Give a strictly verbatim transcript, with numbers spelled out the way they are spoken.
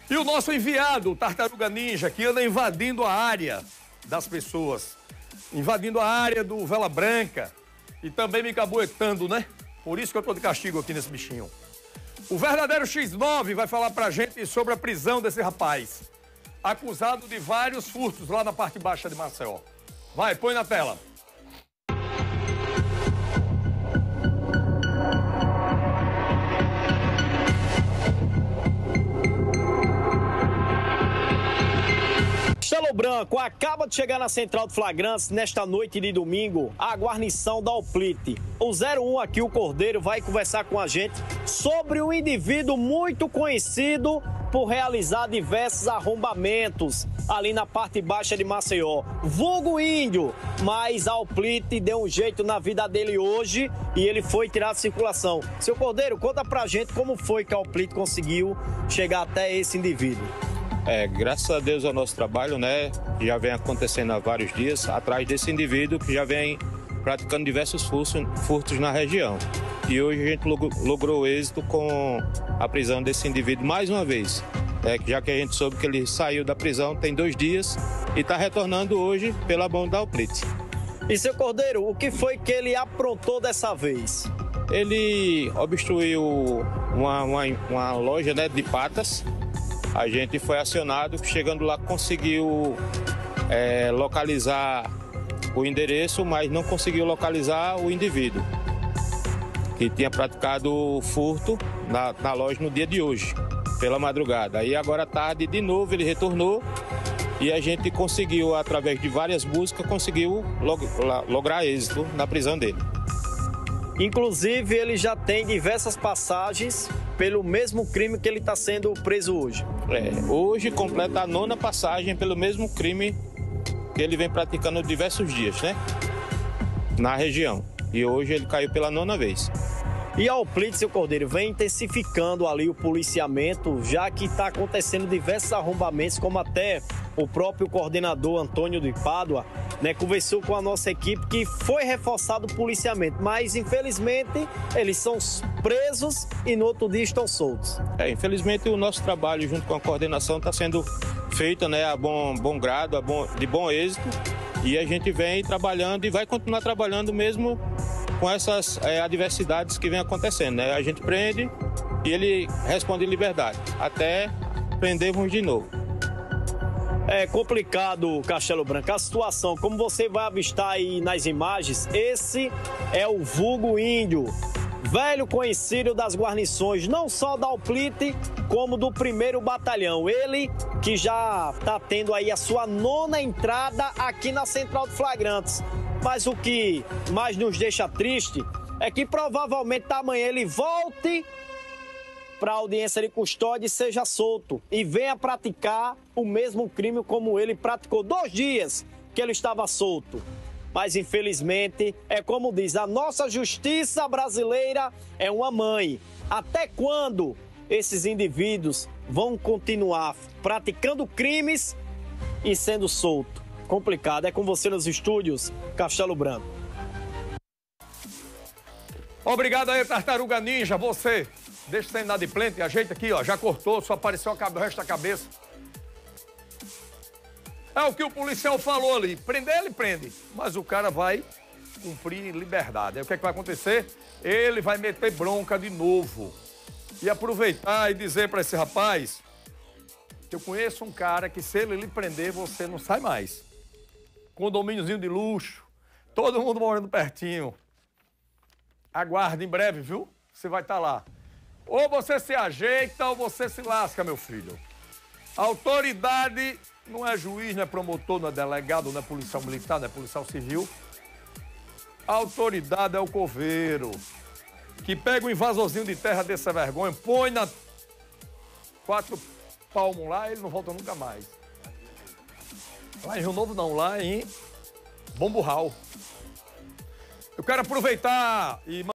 E o nosso enviado, o Tartaruga Ninja, que anda invadindo a área das pessoas, invadindo a área do Vela Branca e também me caboetando, né? Por isso que eu tô de castigo aqui nesse bichinho. O verdadeiro X nove vai falar pra gente sobre a prisão desse rapaz, acusado de vários furtos lá na parte baixa de Maceió. Vai, põe na tela. Castelo Branco acaba de chegar na Central de Flagrantes nesta noite de domingo, a guarnição da Alplite. O zero um aqui, o Cordeiro, vai conversar com a gente sobre um indivíduo muito conhecido por realizar diversos arrombamentos ali na parte baixa de Maceió. Vulgo Índio, mas a Alplite deu um jeito na vida dele hoje e ele foi tirado de circulação. Seu Cordeiro, conta pra gente como foi que a Alplite conseguiu chegar até esse indivíduo. É, graças a Deus ao nosso trabalho, né, que já vem acontecendo há vários dias, atrás desse indivíduo que já vem praticando diversos furtos, furtos na região. E hoje a gente logrou êxito com a prisão desse indivíduo mais uma vez, né, já que a gente soube que ele saiu da prisão tem dois dias e está retornando hoje pela mão da Alplite. E seu Cordeiro, o que foi que ele aprontou dessa vez? Ele obstruiu uma, uma, uma loja, né, de patas. A gente foi acionado, chegando lá conseguiu é, localizar o endereço, mas não conseguiu localizar o indivíduo que tinha praticado furto na, na loja no dia de hoje, pela madrugada. Aí agora à tarde, de novo, ele retornou e a gente conseguiu, através de várias buscas, conseguiu log, lograr êxito na prisão dele. Inclusive, ele já tem diversas passagens pelo mesmo crime que ele está sendo preso hoje. É, hoje completa a nona passagem pelo mesmo crime que ele vem praticando diversos dias, né? Na região. E hoje ele caiu pela nona vez. E a Alplite, seu Cordeiro, vem intensificando ali o policiamento, já que está acontecendo diversos arrombamentos, como até o próprio coordenador Antônio de Pádua, né, conversou com a nossa equipe que foi reforçado o policiamento, mas infelizmente eles são presos e no outro dia estão soltos. É, infelizmente o nosso trabalho junto com a coordenação está sendo feito, né, a bom, bom grado, a bom, de bom êxito, e a gente vem trabalhando e vai continuar trabalhando mesmo com essas é, adversidades que vem acontecendo, né? A gente prende e ele responde em liberdade, até prendermos de novo. É complicado, Castelo Branco, a situação, como você vai avistar aí nas imagens, esse é o Vulgo Índio, velho conhecido das guarnições, não só da Alplite, como do primeiro batalhão. Ele que já está tendo aí a sua nona entrada aqui na Central de Flagrantes. Mas o que mais nos deixa triste é que provavelmente amanhã ele volte para a audiência de custódia e seja solto e venha praticar o mesmo crime como ele praticou dois dias que ele estava solto. Mas infelizmente, é como diz, a nossa justiça brasileira é uma mãe. Até quando esses indivíduos vão continuar praticando crimes e sendo soltos? Complicado. É com você nos estúdios, Castelo Branco. Obrigado aí, Tartaruga Ninja. Você, deixa você andar de plente, ajeita aqui, ó. Já cortou, só apareceu o resto da cabeça. É o que o policial falou ali. Prender, ele prende. Mas o cara vai cumprir liberdade. Aí o que é que vai acontecer? Ele vai meter bronca de novo. E aproveitar e dizer para esse rapaz que eu conheço um cara que se ele lhe prender, você não sai mais. Condomíniozinho de luxo, todo mundo morando pertinho. Aguarde em breve, viu? Você vai estar lá. Ou você se ajeita ou você se lasca, meu filho. A autoridade não é juiz, não é promotor, não é delegado, não é policial militar, não é policial civil. A autoridade é o coveiro, que pega um invasorzinho de terra dessa vergonha, põe na quatro palmos lá e ele não volta nunca mais. Lá em Rio Novo não, lá em Bom Burral. Eu quero aproveitar e